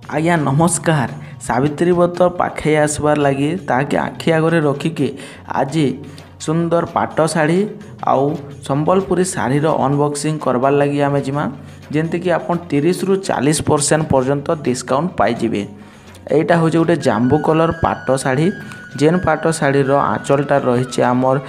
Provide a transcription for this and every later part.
आज्ञा नमस्कार। सावित्री व्रत पाखे आसबार लगी ताकि आखि आगे रखिकी आज सुंदर पाट शाढ़ी आउ संबलपुरी शाढ़ीर अनबॉक्सिंग करवार लगी आमे जिमा जेमती कि आपन 30 रु 40% पर्यंत डिस्काउंट पाइबे। एटा हूँ गोटे जांबू कलर पाट शाढ़ी जेन पाट शाढ़ीर आँचलटा रही आमर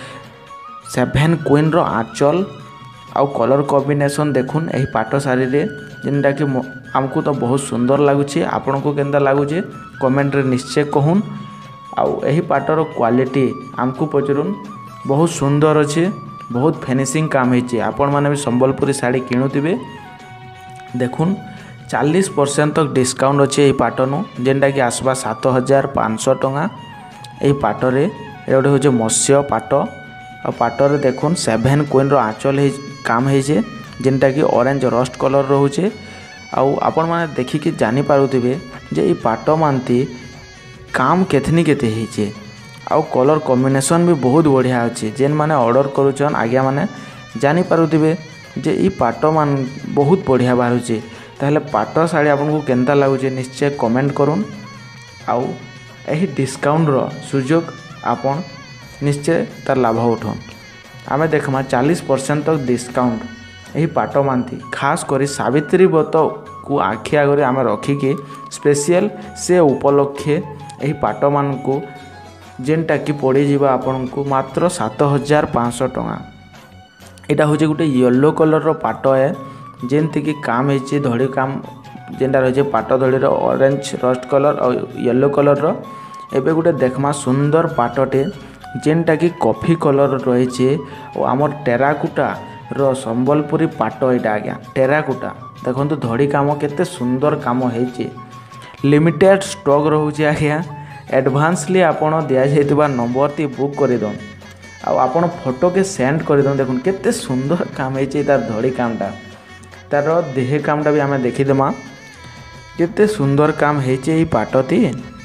7 क्वीन रो आँचल आउ कलर कॉम्बिनेशन देखुन यही पाट शाढ़ी रे जेनटा कि आमको तो बहुत सुंदर लगुच। आपण को केंदा लगुचे कमेंट रे निश्चय कहून। आउ यही पाटर क्वालिटी आमको पचरुन बहुत सुंदर अच्छे, बहुत फिनिशिंग काम होती। आपण मैंने भी संबलपुरी शाढ़ी किणुवे देखुन 40% तक डिस्काउंट अच्छे यही पाटनु जेनटा कि आसवा 7500 टंका। यही पाटरे गोटे हूँ मत्स्य पाट आ पाटर देखुन 7 क्वीन रो आँचल काम होइछे जेनटा कि ऑरेंज रस्ट कलर रोचे। आउ आपण माने देखिकी जानी पारुथिबे जे ई पाट मानती काम केथनी केते होइछे आउ कलर कॉम्बिनेशन भी बहुत बढ़िया अच्छे। जेन माने ऑर्डर करूछन आज्ञा माने जानी पारुथिबे जे ई पाट मान बहुत बढ़िया बाहरुचे। ताहले पाट शाढ़ी आपनको केनता लागुचे निश्चय कमेंट करूँ। आउ यही डिस्काउंट रो सुजोग आपण निश्चय तार लाभ उठान। आमे देखमा 40% तक डिस्काउंट यही पाट मानती खास करी सावित्री व्रत को आखि आगे आम रखिकी स्पेशल से उपलक्षे यही पाट मान को जेनटा कि पड़ीजा आपण को मात्र 7500 टंका। यहाँ हूँ गोटे येलो कलर रो पाट है जेमती कि काम है धड़ी काम जेनटा रही पाट धड़ीर ऑरेंज रस्ट कलर और येलो कलर रो। एबे गोटे देखमा सुंदर पाटटे जेनटा कि कॉफी कलर रही और आमर टेराकुटा रो संबलपुरी पाट यहाँ आज्ञा टेराकुटा देखो धड़ी काम केते सुंदर काम होइछे। लिमिटेड स्टॉक रोचे आज्ञा एडवांसली आपण दिया जाइतबा नंबर ती बुक कर दन आपण फोटो के सेंड कर दन। देखुन केते सुंदर काम होइछे तार धड़ी कामटा तार देह कामटा भी आमे देखिदेमा केते सुंदर काम होइछे। ई पाटती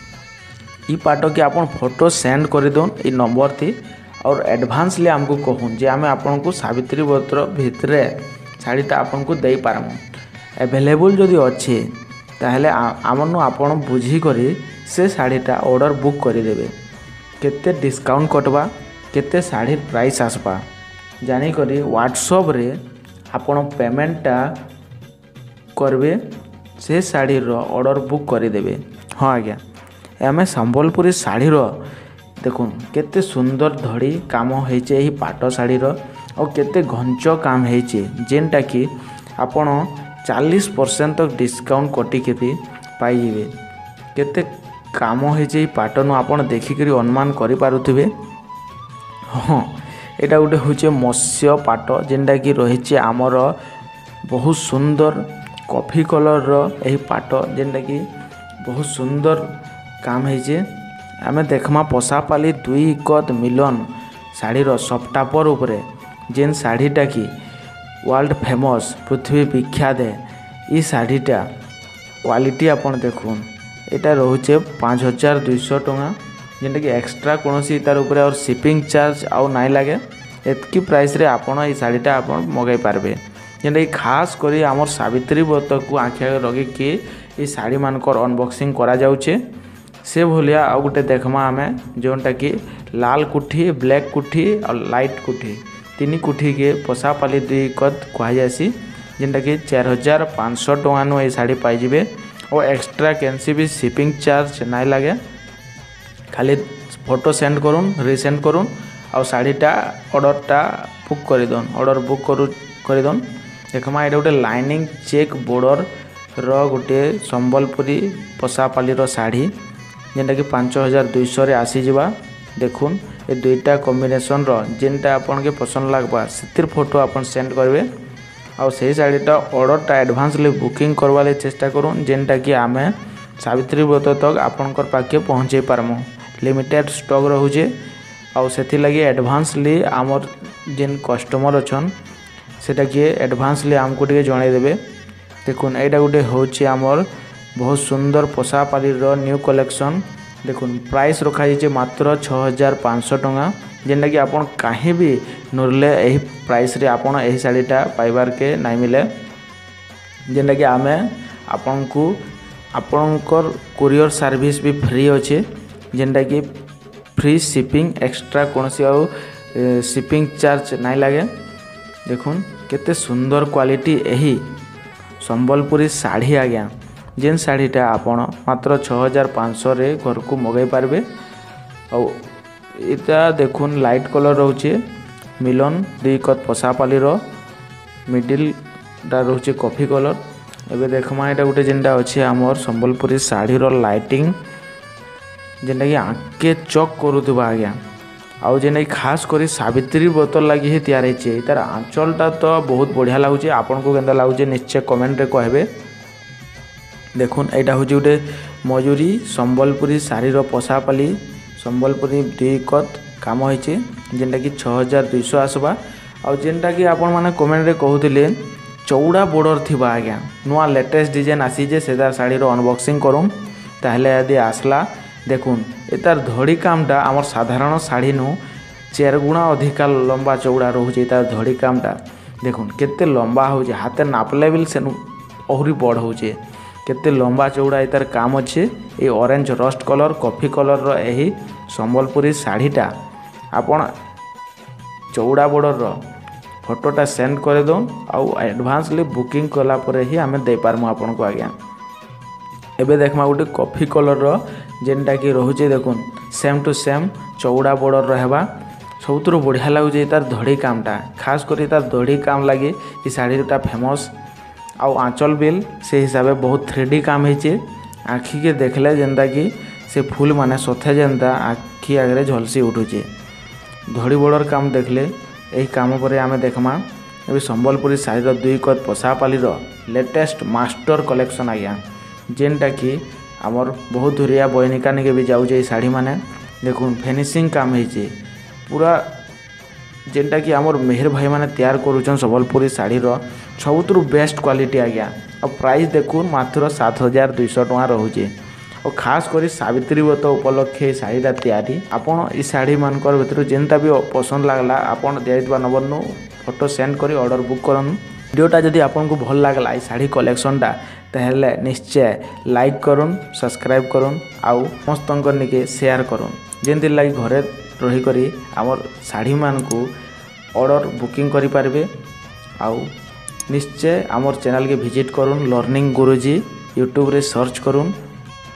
ई पाट के आपण फोटो सेंड कर दन ई नंबर थी और एडवांसली आमको कहून जे आमे आपन को सावित्री व्रत भितरे शाढ़ीटा आपन को दे पारमु। अवेलेबल जदि अच्छे ताहले आमनु आपण बुझी करी से शाढ़ीटा ऑर्डर बुक करदेवे। केते डिस्काउंट कटवा केते शाढ़ी प्राइस आसपा जानी करी व्हाट्सएप रे आपण पेमेंटटा करबे से शाढ़ी रो ऑर्डर बुक करदेवे। हाँ आज्ञा आमे संबलपुरी शाढ़ी रो देखुन केते सुंदर धड़ी काम होइछे यही पाट शाढ़ीर और केते घंच काम होइछे जेनटा कि आपण 40% तक डिस्काउंट कटिके पाइबे। केते काम होइछे यही पाटनु आपण देखिकरी अनुमान करि पारुथिबे। हाँ एटा गोटे होइछे मत्स्य पाट जेनटा कि रहिछे आमर बहुत सुंदर कॉफी कलर रो यही पाट जेनटा कि बहुत सुंदर काम होइछे। आमे देखमा पसापाली 2 इकत मिलन शाढ़ीर सफ्टापर उपरे जेन शाढ़ीटा कि वर्ल्ड फेमस पृथ्वी विख्यात है। ई शाढ़ीटा क्वालिटी आपण देखुन एटा रोचे 5200 टंका जेनटा कि एक्स्ट्रा कोनोसी तार उपरे और शिपिंग चार्ज आउ नाइ लागे। एतकी प्राइस रे आपण ई शाढ़ीटा आपण मगाई पारबे जेनटा कि खास करी आमर सावित्री व्रत को आँखि आगे रखिकी ई शाढ़ी मानकर अनबॉक्सिंग करा जाउछे। से भलिया आउ गोटे देखमा आमे जोनटा कि लाल कुठी ब्लैक कुठी और लाइट कुठी 3 कुठी के पसापाली 2 इकत कहा जासी जेनटा कि 4500 टंका नु ए शाढ़ी पाइबे और एक्स्ट्रा कैंसी भी शिपिंग चार्ज नाइ लागे। खाली फोटो सेंड करूँ रिसेंड करूँ और शाढ़ीटा ऑर्डरटा बुक करदन ऑर्डर बुक करदन। देखमा ये गोटे लाइनिंग चेक बॉर्डर रो गोटे संबलपुरी पसापाली रो शाढ़ी जेनटा कि 5200 रे आसी जिबा। देखुन ये दुईटा कॉम्बिनेशन रो जेनटा आपन के पसंद लागबा सेतिर फोटो आपन सेंड करबे और सही शाढ़ीटा ऑर्डरटा एडवांसली बुकिंग करवाले चेष्टा करूँ जेनटा कि आमे सावित्री व्रत तक आपनकर पाखे पहुँचे पारमु। लिमिटेड स्टॉक रोचे और सेथि लगी एडवांसली आमर जेन कस्टमर अछन सेटा कि एडवांसली आमको टिके जणाई देबे। देखुन एटा गोटे होची आमर बहुत सुंदर पसापाली रो न्यू कलेक्शन। देखुन प्राइस रखा जाइए मात्र 6500 टंका जेनटा कि आपन कहीं भी नरले यही प्राइस रे आपन यही शाढ़ीटा पाइबार के नाइ मिले जेनटा कि आमे आपन को आपणकर कोरियर सर्विस भी फ्री अच्छे जेनटा कि फ्री शिपिंग एक्स्ट्रा कौन शिपिंग चार्ज नहीं लगे। देखुन केते सुंदर क्वालिटी यही संबलपुरी साड़ी आज्ञा जेन साड़ीटा आपण मात्र 6500 रे घर को मगाई पारबे। और इटा देखुन लाइट कलर रोचे मिलन 2 कत पसापाली मिडिल टा रोचे कॉफी कलर। एबे देखमा एटा गोटे जेनटा अच्छे आमर संबलपुरी साड़ी लाइटिंग जेनटा कि आँखे चक करुवा आज्ञा आउ जेन खास करी सावित्री व्रत लगी ही तैयार होती तार आंचलटा तो बहुत बढ़िया लगुच। आपन को केंदा लगुच निश्चय कमेंट रे कहबे। देखुन एटा हूँ गोटे मयूरी संबलपुरी साड़ी पसापाली संबलपुरी 2 कत काम होइए जेनटा कि 6200 आसबा। आउ जेनटा कि आपण माने कमेंट रे कहूतिले चौड़ा बॉर्डर थिबा आज्ञा नुआ लेटेस्ट डिजाइन आसीजे से साड़ी अनबॉक्सिंग करूँ ताहले यदि आसला। देखुन एतार धड़ी कामटा आमर साधारण साड़ी नु 4 गुणा अधिका लंबा चौड़ा रोचे तार धड़ी कामटा। देखुन केते लंबा होचे हाथे नापले बिल से ओहरी बड़ होचे केते लंबा चौड़ा एतार काम अच्छे। ये orange rust colour coffee colour रो यही संबलपुरी साड़ीटा आपण चौड़ा बॉर्डर फोटोटा सेंड कर दो आउ एडवांसली बुकिंग कला परे ही आमे दे पारमु आपन को आज्ञा। एबे देखमा गोटे कॉफी कलर रो जेनटा कि रोचे देखुन सेम टू सेम चौड़ा बॉर्डर रहबा सबुतु बढ़िया लगुचे तार धड़ी कामटा खास करी तार धड़ी काम लगे ये साड़ीटा फेमस। आउ आंचल बिल से हिसाब से बहुत 3D काम होचे आखि के देखले जेनता कि से फूल माने सथे जेनता आखि आगे झलसी उठुचे। धड़ी बॉर्डर काम देखले यही काम पर आमे देखमा ए संबलपुरी साड़ी 2 कत पसापाली लेटेस्ट मास्टर कलेक्शन आज्ञा जेनटा कि आमर बहुत दूरिया बयनिका निके भी जाऊे साड़ी माने। देखुन फिनिशिंग काम होइए पूरा जेनटा कि आमर मेहर भाई माने तैयार करूछन संबलपुरी साड़ी सबुतु बेस्ट क्वालिटी आज्ञा। और प्राइस देखुन मात्र 7200 टଙ୍କା रोचे। और खास करी सावित्री व्रत उपलक्षे शाड़ीटा तैयारी आपन ई साड़ी मानकर भीतर जेनटा भी पसंद लागला आपन दिया नंबर नु फोटो सेंड करी ऑर्डर बुक करन। वीडियोटा जदि आपन को भल लागला ई साड़ी कलेक्शनटा ताहले निश्चय लाइक करुन सब्सक्राइब करुन आउ समस्त निके शेयर करुन जेंति लागी घरे रही करी आमर साड़ी मान को ऑर्डर बुकिंग करि पारबे। आउ निश्चय आमर चैनल के विजिट करुन लर्निंग गुरुजी यूट्यूब रे सर्च करुन